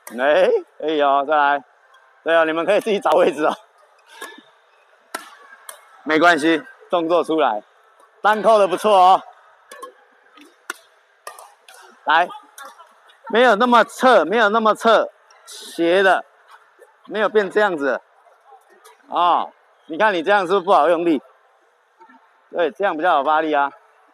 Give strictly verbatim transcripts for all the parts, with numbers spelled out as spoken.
哎，可以哦，再来。对哦，你们可以自己找位置哦。没关系，动作出来，单扣的不错哦。来，没有那么侧，没有那么侧，斜的，没有变这样子。啊、哦，你看你这样是不是不好用力？对，这样比较好发力啊。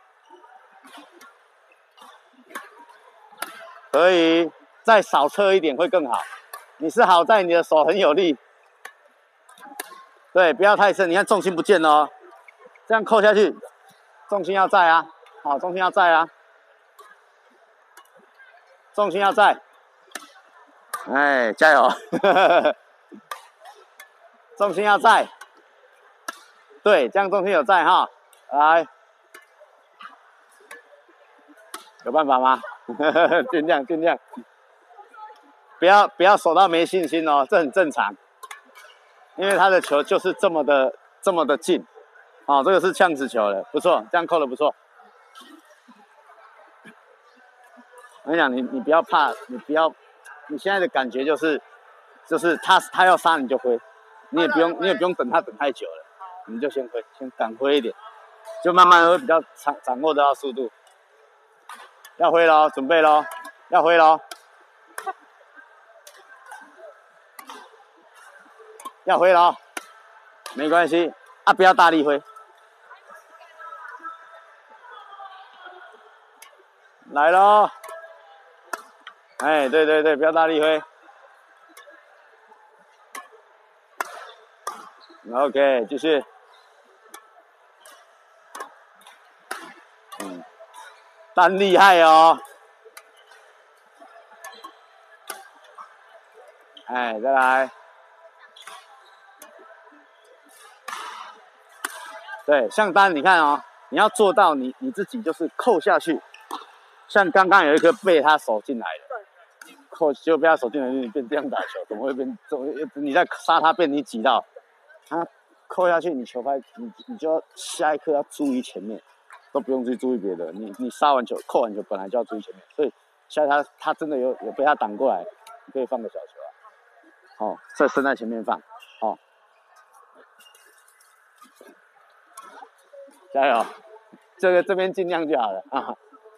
可以再少侧一点会更好。你是好在你的手很有力。对，不要太深，你看重心不见了哦。这样扣下去，重心要在啊，好，重心要在啊，重心要在。哎，加油！重心要在。对，这样重心有在哈。来，有办法吗？尽量尽量，不要不要手到没信心哦，这很正常，因为他的球就是这么的这么的近，哦，这个是呛子球的，不错，这样扣的不错。我跟你讲，你你不要怕，你不要，你现在的感觉就是，就是他他要杀你就挥，你也不用你也不用等他等太久了，你就先挥，先敢挥一点，就慢慢的会比较掌掌握得到速度。要挥咯，准备咯，要挥咯，要挥咯，没关系啊，不要大力挥。来咯，哎，对对对，不要大力挥。OK， 继续。嗯，单厉害哦。哎，再来。对，像单，你看哦，你要做到你你自己就是扣下去，像刚刚有一颗被他手进来的，扣就被他手进来，你变这样打球，怎么会变？怎么你在杀他，被你挤到，他扣下去，你球拍，你你就要下一刻要注意前面，都不用去注意别的，你你杀完球，扣完球本来就要注意前面，所以下他他真的有有被他挡过来，你可以放个小球啊，哦，再伸在前面放，哦。加油，这个这边尽量就好了啊！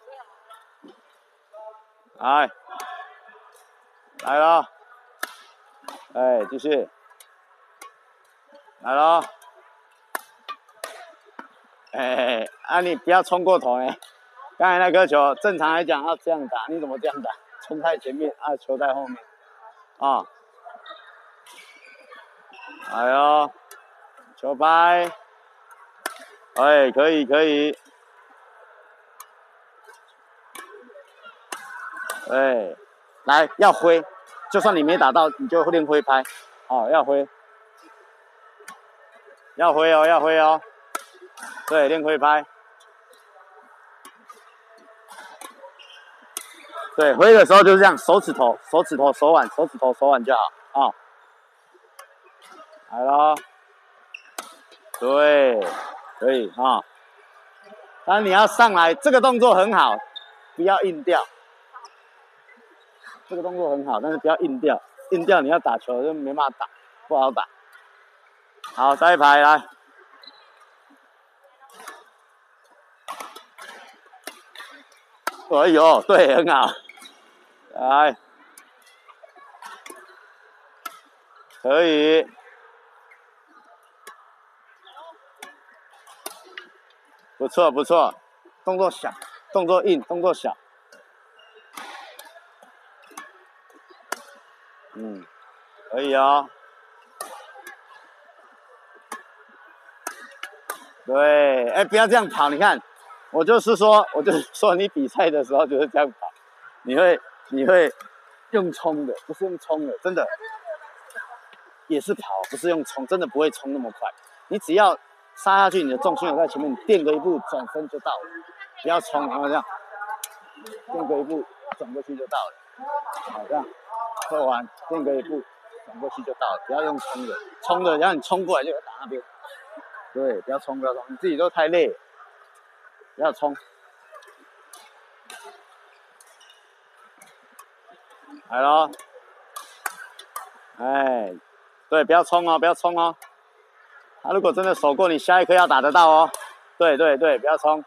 来，来咯，哎，继续，来咯，哎，啊你不要冲过头哎！刚才那颗球正常来讲要这样打，你怎么这样打？冲在前面啊，球在后面啊！来哟，球拍，哎，可以可以。对，来要挥，就算你没打到，你就练挥拍，哦，要挥，要挥哦，要挥哦，对，练挥拍，对，挥的时候就是这样，手指头、手指头、手腕、手指头、手腕就好啊、哦。来咯，对，可以啊。当然你要上来，这个动作很好，不要硬掉。这个动作很好，但是不要硬掉，硬掉你要打球就没办法打，不好打。好，下一排来。哎呦，对，很好。来，可以。不错不错，动作小，动作硬，动作小。嗯，可以哦。对，哎，不要这样跑，你看，我就是说，我就是说，你比赛的时候就是这样跑，你会你会用冲的，不是用冲的，真的也是跑，不是用冲，真的不会冲那么快。你只要杀下去，你的重心有在前面，你垫个一步转身就到了，不要冲，然后这样垫个一步转过去就到了，好，这样扣完垫个一步转过去就到了，不要用冲的，冲的让你冲过来就打那边。对，不要冲，不要冲，你自己都太累了，不要冲。来咯， 哎，对，不要冲哦，不要冲哦。他、啊、如果真的手过，你下一颗要打得到哦。对对对，不要冲。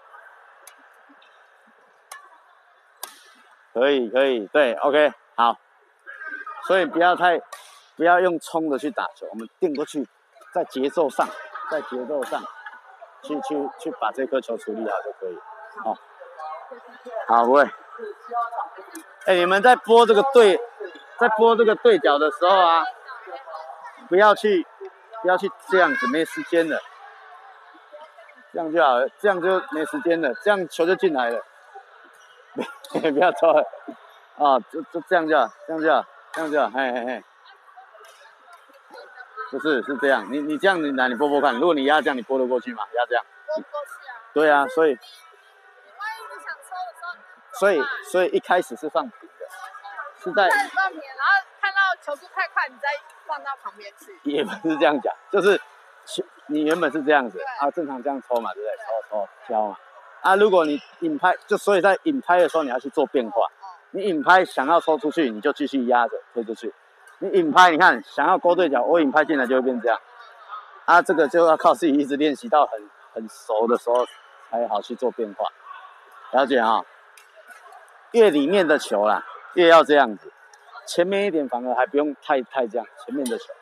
可以可以，对 ，OK， 好。所以不要太，不要用冲的去打球，我们垫过去，在节奏上，在节奏上，去去去把这颗球处理好就可以。好、哦，好，不会。哎，你们在拨这个对，在拨这个对角的时候啊，不要去，不要去这样子，没时间了。这样就好了，这样就没时间了，这样球就进来了。不要抽了，啊，就就这样就好，这样就好，这样就好，嘿嘿嘿。不是，是这样，你你这样你来你拨拨看，如果你压这样，你拨得过去吗？压这样。拨不过去啊。对啊，所以。万一你想抽的时候，所以所以一开始是放平的，是在。放平，然后看到球速太快，你再放到旁边去。也不是这样讲，就是你原本是这样子啊，正常这样抽嘛，对不对？抽抽挑嘛。啊，如果你引拍，就所以在引拍的时候，你要去做变化。你引拍想要抽出去，你就继续压着推出去。你引拍，你看想要勾对角，我引拍进来就会变这样。啊，这个就要靠自己一直练习到很很熟的时候才好去做变化。了解啊、哦？越里面的球啦，越要这样子。前面一点反而还不用太太这样，前面的球。